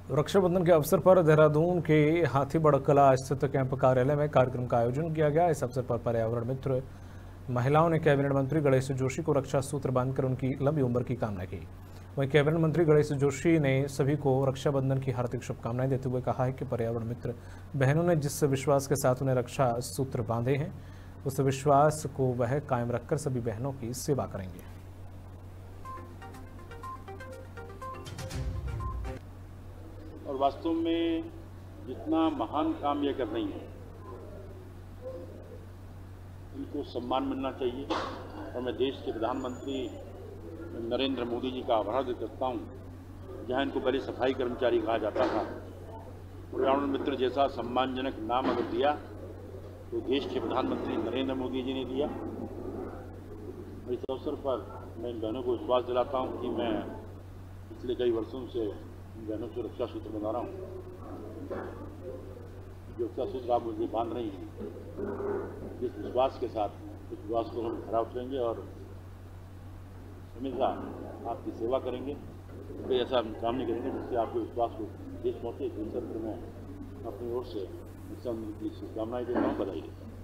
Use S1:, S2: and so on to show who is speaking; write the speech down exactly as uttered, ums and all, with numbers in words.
S1: रक्षाबंधन के अवसर पर देहरादून के हाथीबड़ कला स्थित कैंप कार्यालय में कार्यक्रम का आयोजन किया गया। इस अवसर पर पर्यावरण मित्र महिलाओं ने कैबिनेट मंत्री गणेश जोशी को रक्षा सूत्र बांधकर उनकी लंबी उम्र की कामना की। वहीं कैबिनेट मंत्री गणेश जोशी ने सभी को रक्षाबंधन की हार्दिक शुभकामनाएं देते हुए कहा है कि पर्यावरण मित्र बहनों ने जिस विश्वास के साथ उन्हें रक्षा सूत्र बांधे हैं, उस विश्वास को वह कायम रखकर सभी बहनों की सेवा करेंगे।
S2: और वास्तव में जितना महान काम ये कर रही हैं, इनको सम्मान मिलना चाहिए। और मैं देश के प्रधानमंत्री नरेंद्र मोदी जी का आभार व्यक्त करता हूँ। जहाँ इनको पहले सफाई कर्मचारी कहा जाता था, पर्यावरण मित्र जैसा सम्मानजनक नाम अगर दिया तो देश के प्रधानमंत्री नरेंद्र मोदी जी ने दिया। इस अवसर पर मैं इन बहनों को विश्वास दिलाता हूँ कि मैं पिछले कई वर्षों से इन बहनों से रक्षा सूत्र बना रहा हूँ। जो रक्षा सूत्र आप मुझे बांध रही हैं, जिस विश्वास के साथ उस विश्वास को हम खरा उतरेंगे और हमेशा आपकी सेवा करेंगे। कोई ऐसा काम नहीं करेंगे जिससे आपके विश्वास को देश पहुँचे। इस अवसर पर मैं अपनी ओर से की शुभकामनाएं देता हूँ, बधाई देता हूँ।